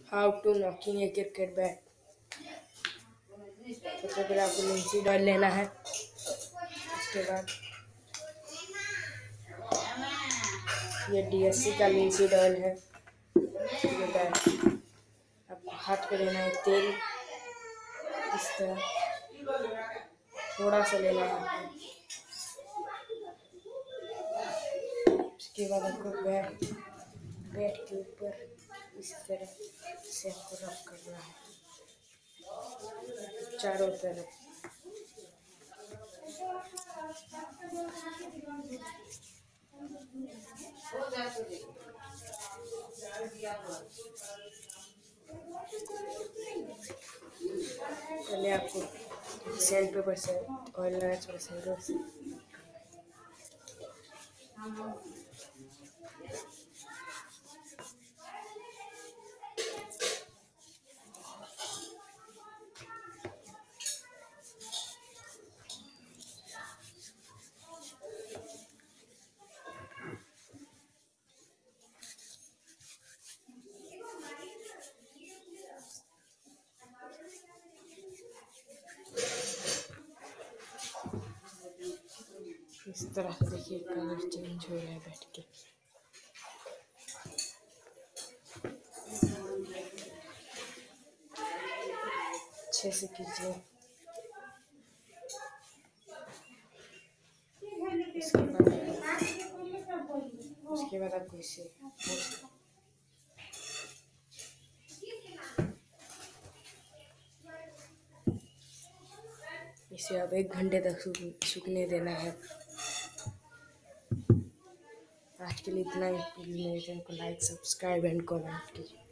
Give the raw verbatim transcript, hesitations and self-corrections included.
How to knocking a cricket bat. सबसे पहले आपको लिंसीड ऑयल लेना है। उसके बाद ये डीएससी का लिंसीड ऑयल है। ये बैट आपको हाथ पे लेना है, तेल इस तरह थोड़ा सा लेना है आपको। उसके बाद आपको बैट बैट के ऊपर इस तरह से आपको रब करना है चारों तरफ। पहले आपको सैंड पेपर से ऑयल लगाना चाहिए, सैंड पेपर से इस तरह से देखिए कलर चेंज हो रहा है बैठ के। अच्छे से कीजिए। उसके बाद उसके बाद आपको इसे इसे अब एक घंटे तक सूखने देना है। आज के लिए इतना ही। प्लीज़ मेरे चैनल को लाइक, सब्सक्राइब एंड कमेंट कीजिए।